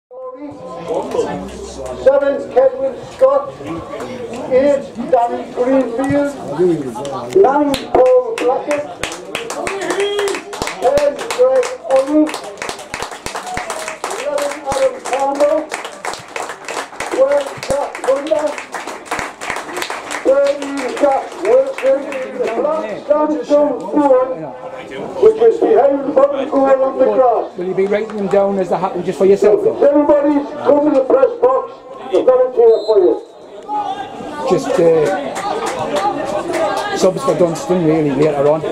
7, Kedwin Scott. 8, Danny Greenfield. 9, Paul Blackett. 10, Greg Ollie. 11, Adam Campbell. 12, Jack Bunda. 13, Jack Wilson. The black sandstone stone, which is behind the bottom goal on the grass. Will you be writing them down as they happen just for yourself though? Everybody come to the press box. They've got a chair for you. Just subs for Dunston really later on.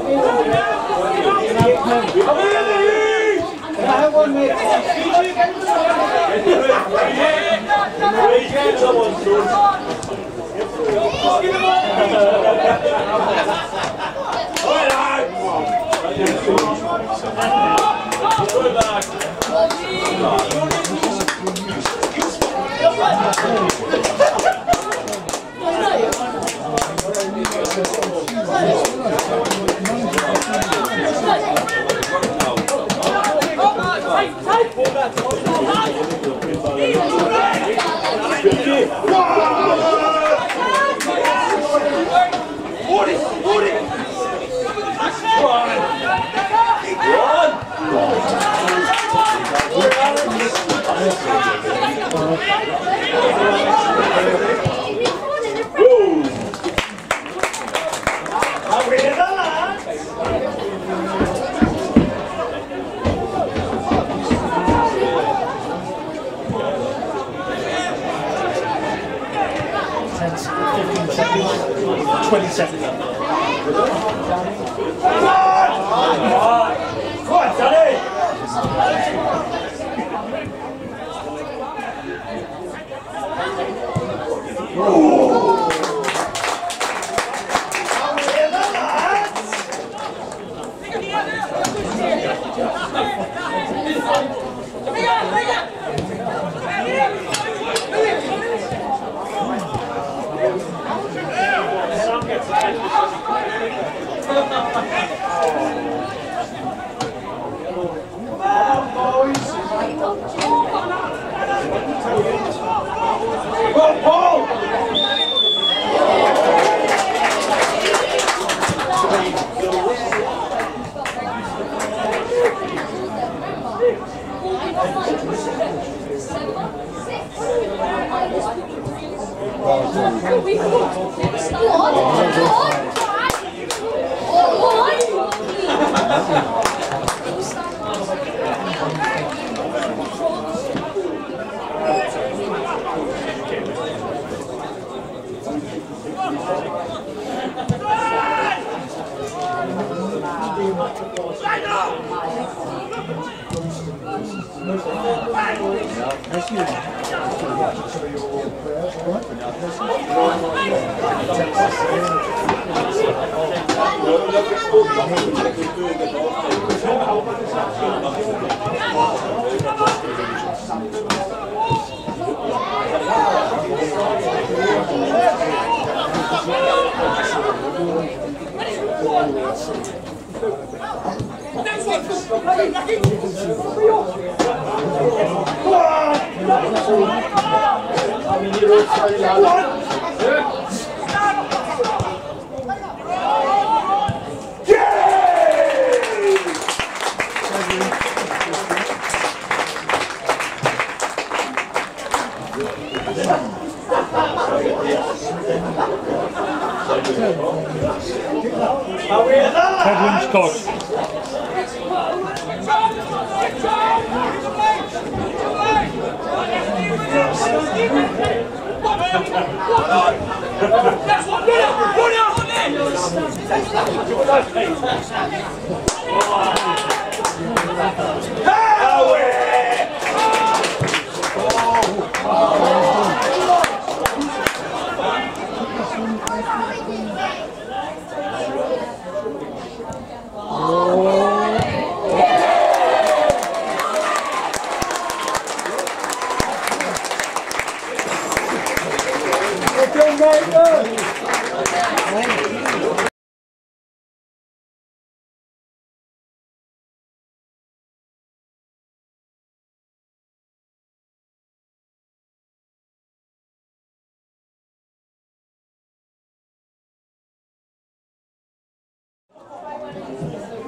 Kedwin Scott.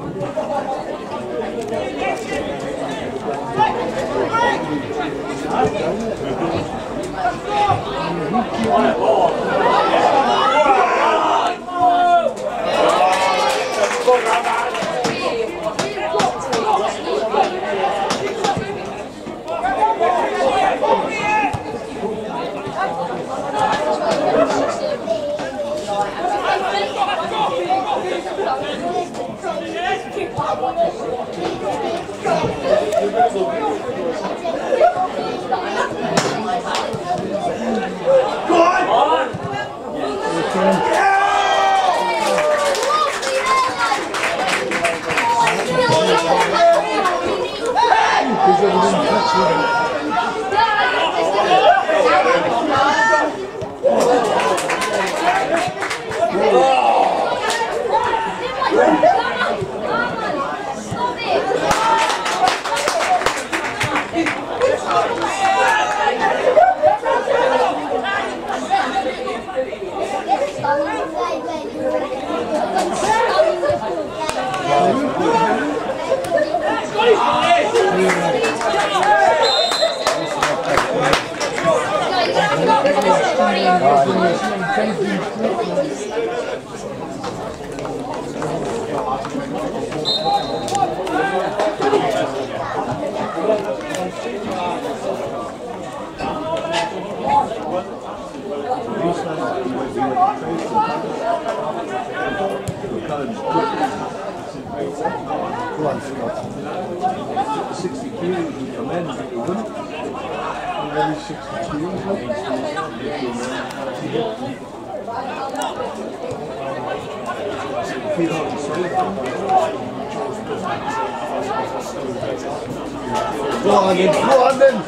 Go on then, go on then.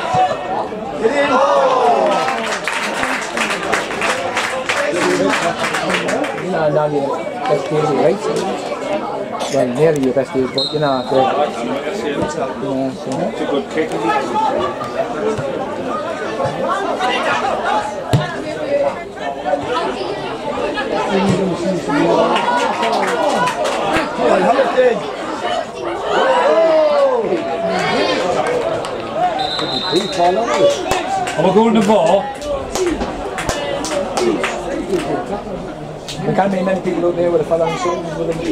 Get in. You know, now your best days, right? Well, nearly your best days, but you know, It's a good kick. Am I going to ball? there can't be many people out there with a fellow on shoulders with them.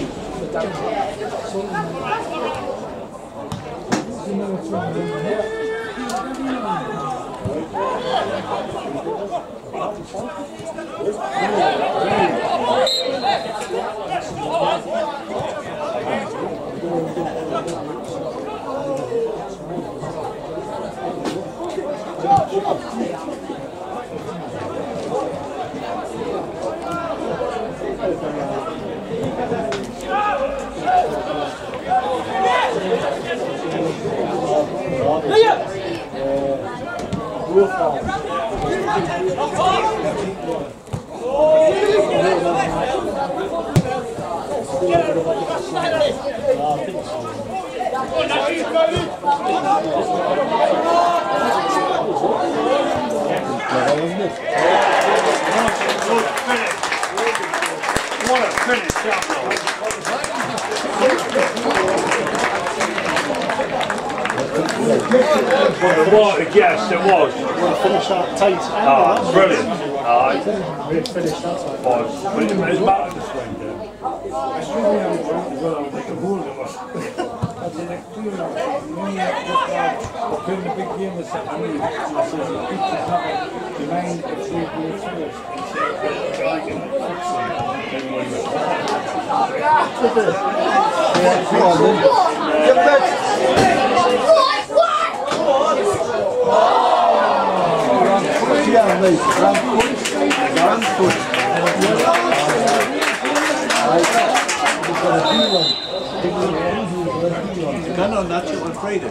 What a finish, What a guess it was. Finish that tight. Ah, brilliant. We finished that tight. Was. But it's back to swing there. When the big game was set to me, I said, the pictures have the mind of 3 goals first. And said, I can fix it. Get back. Yeah, mate. Round foot. No, that's it on Friday.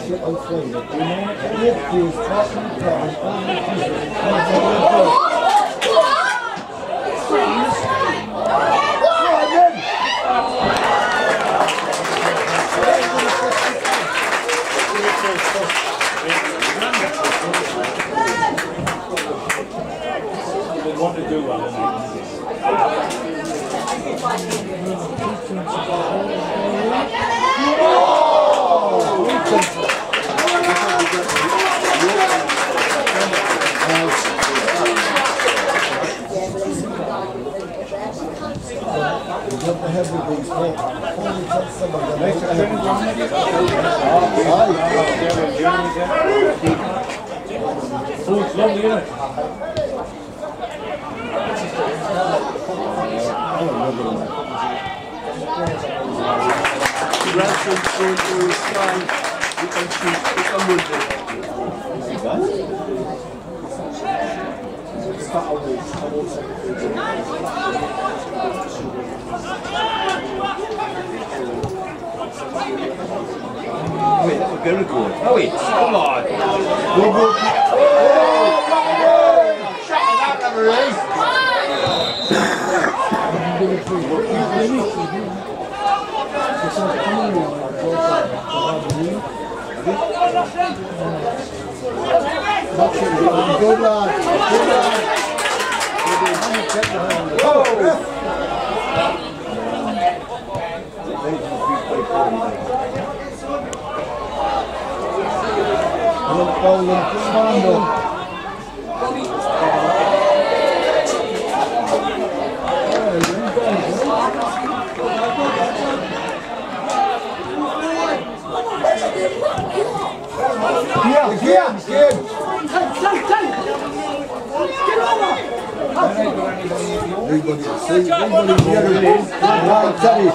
They want to do well. have with these things. Only take some of them. Oh, it's lovely, isn't it? Ransom going to his side. You can shoot. You can move it. Wait, that was very good. Oh, wait, come on. Go, go. Oh, shut that referee. Good lad. Good lad. Everybody see, everybody here it is. Right, Teddy.